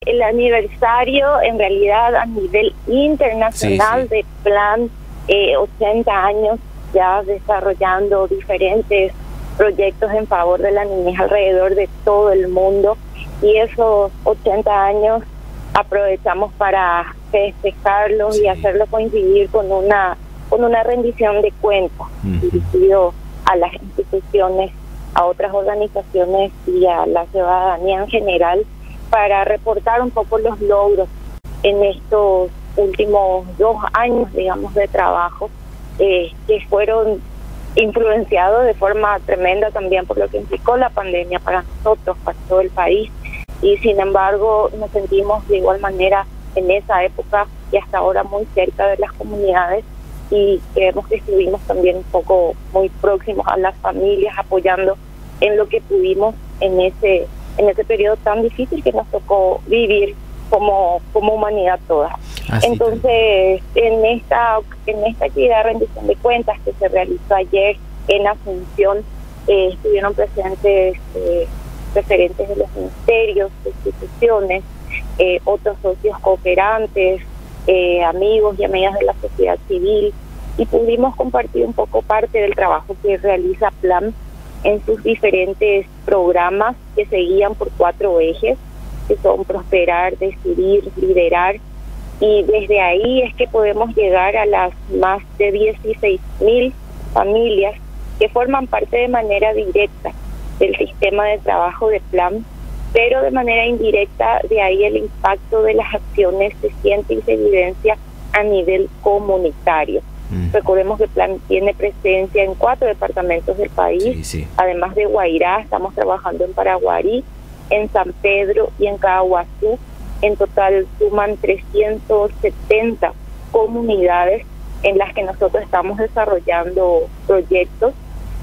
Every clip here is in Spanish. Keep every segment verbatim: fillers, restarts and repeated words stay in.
El aniversario, en realidad, a nivel internacional, sí, sí. de Plan, eh, ochenta años ya desarrollando diferentes proyectos en favor de la niñez alrededor de todo el mundo, y esos ochenta años aprovechamos para festejarlos, sí, y hacerlo coincidir con una con una rendición de cuentas, uh-huh, dirigido a las instituciones, a otras organizaciones y a la ciudadanía en general, para reportar un poco los logros en estos últimos dos años, digamos, de trabajo, eh, que fueron influenciados de forma tremenda también por lo que implicó la pandemia para nosotros, para todo el país, y sin embargo nos sentimos de igual manera en esa época y hasta ahora muy cerca de las comunidades, y creemos que estuvimos también un poco muy próximos a las familias, apoyando en lo que pudimos en ese en ese periodo tan difícil que nos tocó vivir como como humanidad toda. Así Entonces, también. en esta en esta actividad de rendición de cuentas que se realizó ayer en Asunción, eh, estuvieron presentes eh, referentes de los ministerios, de instituciones, eh, otros socios cooperantes, eh, amigos y amigas de la sociedad civil, y pudimos compartir un poco parte del trabajo que realiza Plan en sus diferentes programas que se guían por cuatro ejes, que son prosperar, decidir, liderar, y desde ahí es que podemos llegar a las más de dieciséis mil familias que forman parte de manera directa del sistema de trabajo de Plan, pero de manera indirecta de ahí el impacto de las acciones se siente y se evidencia a nivel comunitario. Mm. Recordemos que Plan tiene presencia en cuatro departamentos del país, sí, sí. Además de Guairá, estamos trabajando en Paraguarí, en San Pedro y en Caguazú. En total suman trescientas setenta comunidades en las que nosotros estamos desarrollando proyectos,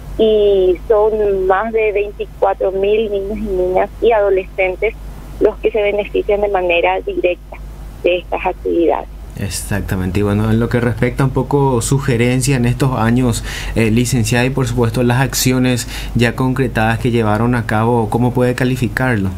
y son más de veinticuatro mil niños y niñas y adolescentes los que se benefician de manera directa de estas actividades. Exactamente, y bueno, en lo que respecta un poco sugerencia en estos años, eh, licenciada, y por supuesto las acciones ya concretadas que llevaron a cabo, ¿cómo puede calificarlo?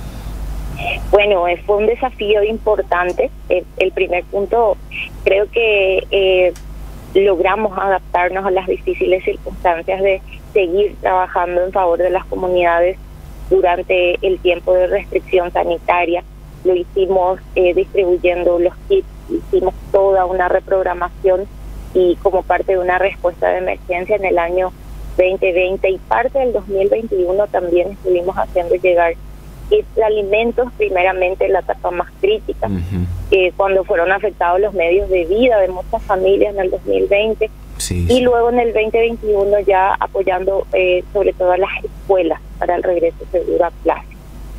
Bueno, fue un desafío importante. El, el primer punto, creo que eh, logramos adaptarnos a las difíciles circunstancias de seguir trabajando en favor de las comunidades durante el tiempo de restricción sanitaria. Lo hicimos eh, distribuyendo los kits, hicimos toda una reprogramación, y como parte de una respuesta de emergencia en el año veinte veinte y parte del dos mil veintiuno también estuvimos haciendo llegar kits de alimentos, primeramente en la etapa más crítica, uh-huh. eh, cuando fueron afectados los medios de vida de muchas familias en el dos mil veinte, sí, y sí. luego en el veinte veintiuno ya apoyando eh, sobre todo a las escuelas para el regreso seguro a clase.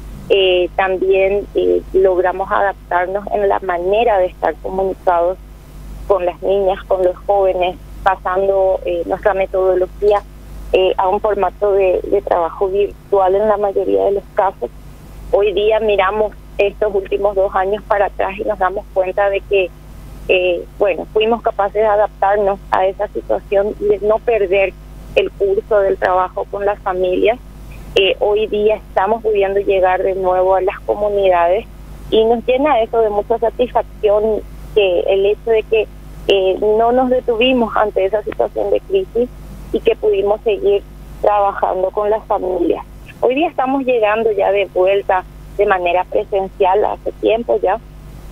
Eh, también eh, logramos adaptarnos en la manera de estar comunicados con las niñas, con los jóvenes, pasando eh, nuestra metodología eh, a un formato de, de trabajo virtual en la mayoría de los casos. Hoy día miramos estos últimos dos años para atrás y nos damos cuenta de que, eh, bueno, fuimos capaces de adaptarnos a esa situación y de no perder el curso del trabajo con las familias. Eh, hoy día estamos pudiendo llegar de nuevo a las comunidades, y nos llena eso de mucha satisfacción, que el hecho de que eh, no nos detuvimos ante esa situación de crisis y que pudimos seguir trabajando con las familias. Hoy día estamos llegando ya de vuelta de manera presencial hace tiempo ya,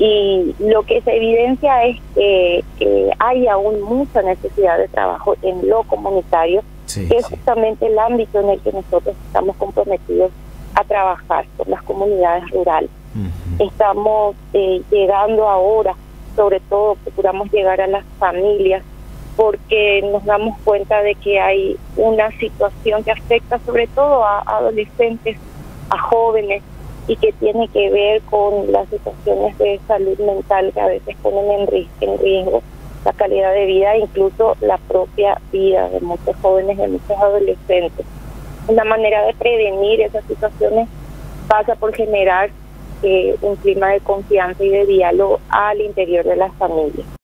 y lo que se evidencia es que, que hay aún mucha necesidad de trabajo en lo comunitario, sí, que es sí. justamente el ámbito en el que nosotros estamos comprometidos a trabajar con las comunidades rurales. Uh-huh. Estamos eh, llegando ahora, sobre todo procuramos llegar a las familias, porque nos damos cuenta de que hay una situación que afecta sobre todo a adolescentes, a jóvenes, y que tiene que ver con las situaciones de salud mental que a veces ponen en riesgo, en riesgo la calidad de vida e incluso la propia vida de muchos jóvenes, de muchos adolescentes. Una manera de prevenir esas situaciones pasa por generar eh, un clima de confianza y de diálogo al interior de las familias.